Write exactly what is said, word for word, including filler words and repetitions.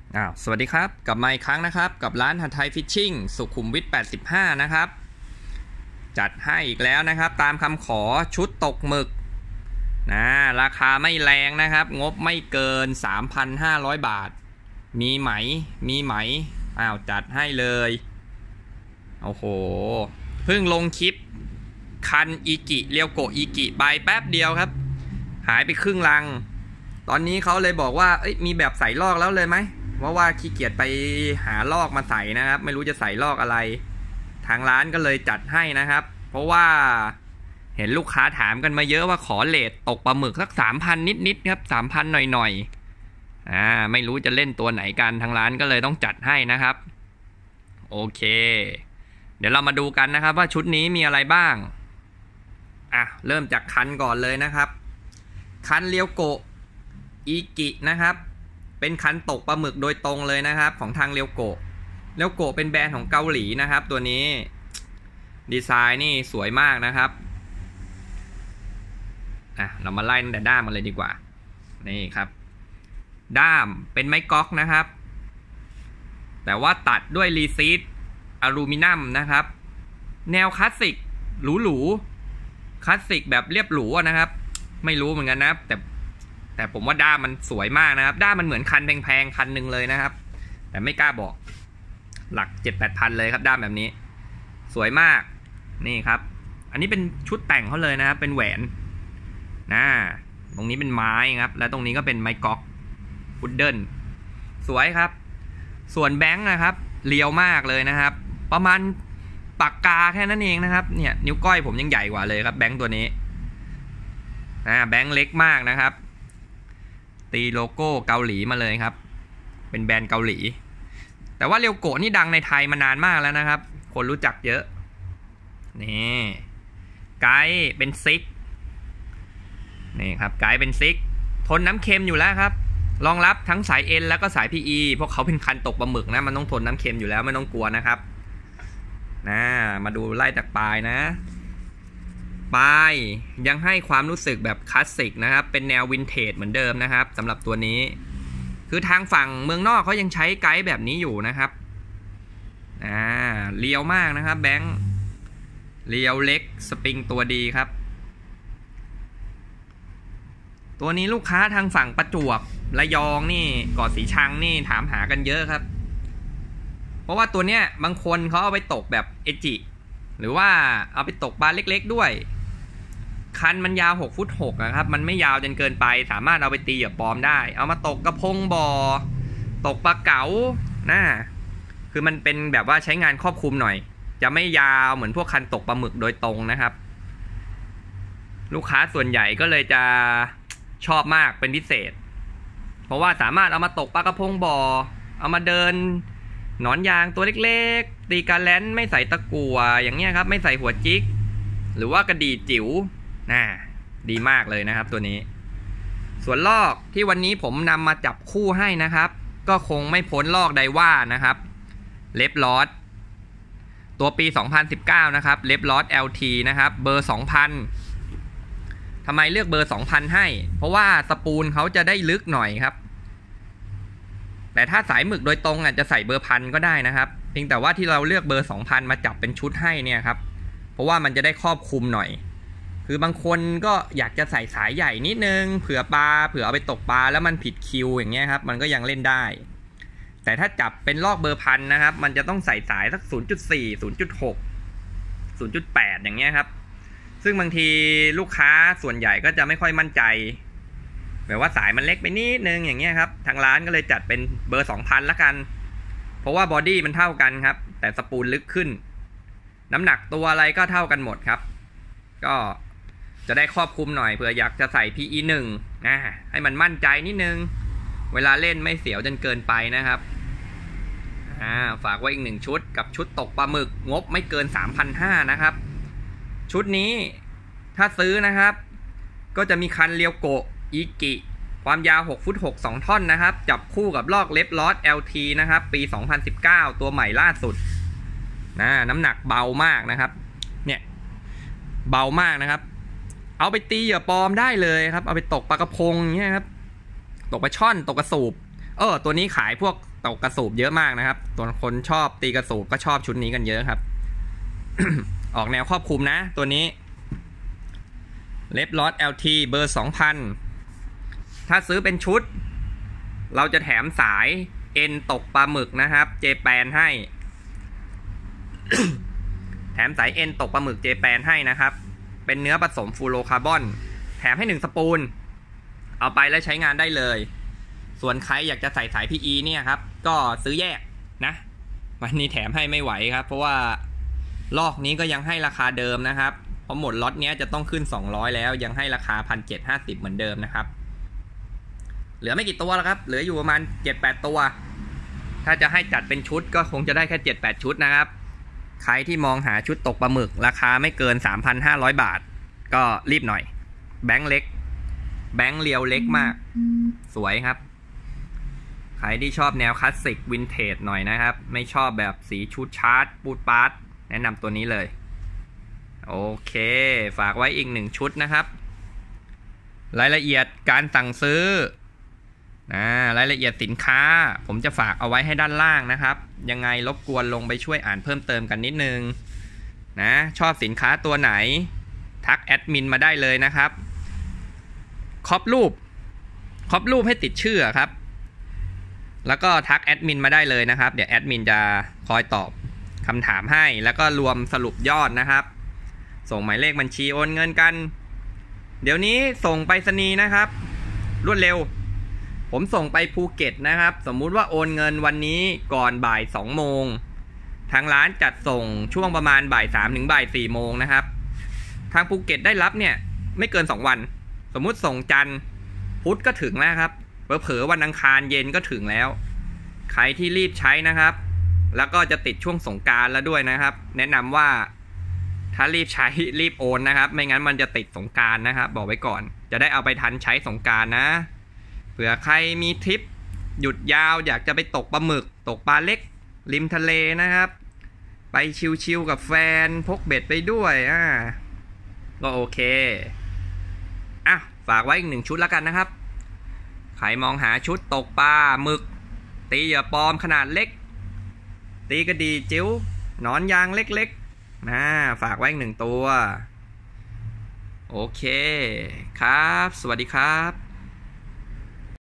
อ้าวสวัสดีครับกลับมาอีกครั้งนะครับกับร้านหัดไทยฟิชชิ่งสุขุมวิทแปดสิบห้านะครับจัดให้อีกแล้วนะครับตามคำขอชุดตกหมึกนะราคาไม่แรงนะครับงบไม่เกิน สามพันห้าร้อย บาทมีไหมมีไหมอ้าวจัดให้เลยโอ้โหเพิ่งลงคลิปคันอีกิเรียวโกอีกิไปแป๊บเดียวครับหายไปครึ่งลังตอนนี้เขาเลยบอกว่าเอ้ยมีแบบใส่ลอกแล้วเลยไหมเพราะว่าขี้เกียจไปหาลอกมาใส่นะครับไม่รู้จะใส่ลอกอะไรทางร้านก็เลยจัดให้นะครับเพราะว่าเห็นลูกค้าถามกันมาเยอะว่าขอเรทตกปลาหมึกสัก สามพัน นิดๆครับ สามพัน หน่อยๆอ่าไม่รู้จะเล่นตัวไหนกันทางร้านก็เลยต้องจัดให้นะครับโอเคเดี๋ยวเรามาดูกันนะครับว่าชุดนี้มีอะไรบ้างอ่ะเริ่มจากคันก่อนเลยนะครับคันเรียวโกอีกินะครับเป็นคันตกปลาหมึกโดยตรงเลยนะครับของทางเรียวโกเรียวโกเป็นแบรนด์ของเกาหลีนะครับตัวนี้ดีไซน์นี่สวยมากนะครับอ่ะเรามาไล่ตั้งแต่ด้ามกันเลยดีกว่านี่ครับด้ามเป็นไม้ก๊อกนะครับแต่ว่าตัดด้วยรีซีดอลูมิเนียมนะครับแนวคลาสสิกหรูๆคลาสสิกแบบเรียบหรูนะครับไม่รู้เหมือนกันนะแต่แต่ผมว่าด้ามมันสวยมากนะครับด้ามมันเหมือนคันแพงๆคันหนึ่งเลยนะครับแต่ไม่กล้าบอกหลัก เจ็ดแปด พันเลยครับด้ามแบบนี้สวยมากนี่ครับอันนี้เป็นชุดแต่งเขาเลยนะครับเป็นแหวนนะตรงนี้เป็นไม้ครับและตรงนี้ก็เป็นไม้ก๊อกพุดเดิ้ลสวยครับส่วนแบงค์นะครับเรียวมากเลยนะครับประมาณปากกาแค่นั้นเองนะครับเนี่ยนิ้วก้อยผมยังใหญ่กว่าเลยครับแบงค์ตัวนี้นะแบงค์เล็กมากนะครับตีโลโก้เกาหลีมาเลยครับเป็นแบรนด์เกาหลีแต่ว่าเรียวโกะนี่ดังในไทยมานานมากแล้วนะครับคนรู้จักเยอะนี่ไกด์เป็นซิกนี่ครับไกด์เป็นซิกทนน้ำเค็มอยู่แล้วครับรองรับทั้งสาย N แล้วก็สาย พี อี เพราะเขาเป็นคันตกปลาหมึกนะมันต้องทนน้ำเค็มอยู่แล้วไม่ต้องกลัวนะครับนะมาดูไล่จากปลายนะปลายยังให้ความรู้สึกแบบคลาสสิกนะครับเป็นแนววินเทจเหมือนเดิมนะครับสำหรับตัวนี้คือทางฝั่งเมืองนอกเขายังใช้ไกด์แบบนี้อยู่นะครับอ่าเรียวมากนะครับแบงค์เรียวเล็กสปริงตัวดีครับตัวนี้ลูกค้าทางฝั่งประจวบระยองนี่เกาะสีชังนี่ถามหากันเยอะครับเพราะว่าตัวเนี้ยบางคนเขาเอาไปตกแบบเอจิหรือว่าเอาไปตกปลาเล็กๆด้วยคันมันยาวหกฟุตหกนะครับมันไม่ยาวจนเกินไปสามารถเอาไปตีเหยื่อปลอมได้เอามาตกกระพงบ่อตกปลาเก๋านะคือมันเป็นแบบว่าใช้งานครอบคลุมหน่อยจะไม่ยาวเหมือนพวกคันตกปลาหมึกโดยตรงนะครับลูกค้าส่วนใหญ่ก็เลยจะชอบมากเป็นพิเศษเพราะว่าสามารถเอามาตกปลากระพงบ่อเอามาเดินหนอนยางตัวเล็กๆตีกาแลนไม่ใส่ตะกั่วอย่างเงี้ยครับไม่ใส่หัวจิกหรือว่ากระดี่จิ๋วน่าดีมากเลยนะครับตัวนี้ส่วนลอกที่วันนี้ผมนำมาจับคู่ให้นะครับก็คงไม่พ้นลอกไดว่านะครับเล็บลอสตัวปีสองพันสิบเก้านะครับเล็บลอส แอล ที นะครับเบอร์ สองพันทำไมเลือกเบอร์ สองพัน ให้เพราะว่าสปูลเขาจะได้ลึกหน่อยครับแต่ถ้าสายหมึกโดยตรงอ่ะจะใส่เบอร์พันก็ได้นะครับเพียงแต่ว่าที่เราเลือกเบอร์ สองพัน มาจับเป็นชุดให้เนี่ยครับเพราะว่ามันจะได้ครอบคลุมหน่อยคือบางคนก็อยากจะใส่สายใหญ่นิดนึงเผื่อปลาเผื่อเอาไปตกปลาแล้วมันผิดคิวอย่างเงี้ยครับมันก็ยังเล่นได้แต่ถ้าจับเป็นลอกเบอร์พันนะครับมันจะต้องใส่สายสัก ศูนย์จุดสี่ ศูนย์จุดหก ศูนย์จุดแปด อย่างเงี้ยครับซึ่งบางทีลูกค้าส่วนใหญ่ก็จะไม่ค่อยมั่นใจแบบว่าสายมันเล็กไปนิดนึงอย่างเงี้ยครับทางร้านก็เลยจัดเป็นเบอร์ สองพัน ละกันเพราะว่าบอดี้มันเท่ากันครับแต่สปูลลึกขึ้นน้ำหนักตัวอะไรก็เท่ากันหมดครับก็จะได้ครอบคลุมหน่อยเผื่ออยากจะใส่ พี อี หนึ่ง นะให้มันมั่นใจนิดนึงเวลาเล่นไม่เสียวจนเกินไปนะครับอ่าฝากไว้อีกหนึ่งชุดกับชุดตกปลาหมึกงบไม่เกิน สามพันห้าร้อย นะครับชุดนี้ถ้าซื้อนะครับก็จะมีคันเรียวโกะอีกิความยาวหกฟุตหก สองท่อนนะครับจับคู่กับลอกเล็บลอส แอล ที นะครับปีสองพันสิบเก้าตัวใหม่ล่าสุดนะน้ำหนักเบามากนะครับเนี่ยเบามากนะครับเอาไปตีเหยื่อปลอมได้เลยครับเอาไปตกปลากระพงอย่างเงี้ยครับตกปลาช่อนตกกระสูบเออตัวนี้ขายพวกตกกระสูบเยอะมากนะครับตัวคนชอบตีกระสูบก็ชอบชุดนี้กันเยอะครับ ออกแนวครอบคลุมนะตัวนี้เล็บลอส แอล ที เบอร์ สองพัน ถ้าซื้อเป็นชุดเราจะแถมสายเอ็นตกปลาหมึกนะครับเจแปนให้ แถมสายเอ็นตกปลาหมึกเจแปนให้นะครับเป็นเนื้อผสมฟูโรคาร์บอนแถมให้หนึ่งสปูลเอาไปแล้วใช้งานได้เลยส่วนใครอยากจะใส่สาย พี อี เนี่ยครับก็ซื้อแยกนะวันนี้แถมให้ไม่ไหวครับเพราะว่าลอกนี้ก็ยังให้ราคาเดิมนะครับเพราะหมดล็อตนี้จะต้องขึ้นสองร้อยแล้วยังให้ราคา หนึ่งพันเจ็ดร้อยห้าสิบ เหมือนเดิมนะครับเหลือไม่กี่ตัวแล้วครับเหลืออยู่ประมาณ เจ็ดแปด ตัวถ้าจะให้จัดเป็นชุดก็คงจะได้แค่ เจ็ดแปด ชุดนะครับใครที่มองหาชุดตกปลาหมึกราคาไม่เกิน สามพันห้าร้อย บาทก็รีบหน่อยแบงค์เล็กแบงค์เรียวเล็กมากสวยครับใครที่ชอบแนวคลาสสิกวินเทจหน่อยนะครับไม่ชอบแบบสีชุดชาร์ตปูดปาร์ตแนะนำตัวนี้เลยโอเคฝากไว้อีกหนึ่งชุดนะครับรายละเอียดการสั่งซื้อนะรายละเอียดสินค้าผมจะฝากเอาไว้ให้ด้านล่างนะครับยังไงรบกวนลงไปช่วยอ่านเพิ่มเติมกันนิดนึงนะชอบสินค้าตัวไหนทักแอดมินมาได้เลยนะครับครอบรูปครอบรูปให้ติดชื่อครับแล้วก็ทักแอดมินมาได้เลยนะครับเดี๋ยวแอดมินจะคอยตอบคำถามให้แล้วก็รวมสรุปยอดนะครับส่งหมายเลขบัญชีโอนเงินกันเดี๋ยวนี้ส่งไปรษณีย์นะครับรวดเร็วผมส่งไปภูเก็ตนะครับสมมุติว่าโอนเงินวันนี้ก่อนบ่ายสองโมงทางร้านจัดส่งช่วงประมาณบ่ายสามถึงบ่ายสี่โมงนะครับทางภูเก็ตได้รับเนี่ยไม่เกินสองวันสมมุติส่งจันทร์พุธก็ถึงแล้วครับเผลอๆวันอังคารเย็นก็ถึงแล้วใครที่รีบใช้นะครับแล้วก็จะติดช่วงสงกรานต์แล้วด้วยนะครับแนะนำว่าถ้ารีบใช้รีบโอนนะครับไม่งั้นมันจะติดสงกรานต์นะครับบอกไว้ก่อนจะได้เอาไปทันใช้สงกรานต์นะเผื่อใครมีทริปหยุดยาวอยากจะไปตกปลาหมึกตกปลาเล็กริมทะเลนะครับไปชิลๆกับแฟนพกเบ็ดไปด้วยอ่าก็โอเคอ่ะฝากไว้อีกหนึ่งชุดแล้วกันนะครับใครมองหาชุดตกปลาหมึกตีเหยื่อปลอมขนาดเล็กตีกระดีจิ้วหนอนยางเล็กๆนะฝากไว้อีกหนึ่งตัวโอเคครับสวัสดีครับ